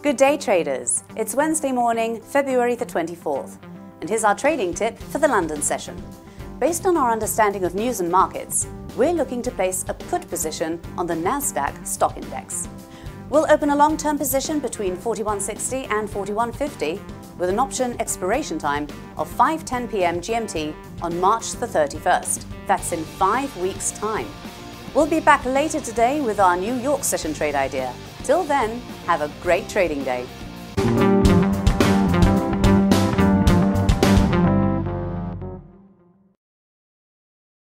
Good day, traders. It's Wednesday morning, February the 24th, and here's our trading tip for the London session. Based on our understanding of news and markets, we're looking to place a put position on the Nasdaq stock index. We'll open a long-term position between 4160 and 4150 with an option expiration time of 5:10 p.m. GMT on March the 31st. That's in 5 weeks' time. We'll be back later today with our New York session trade idea. Till then, have a great trading day.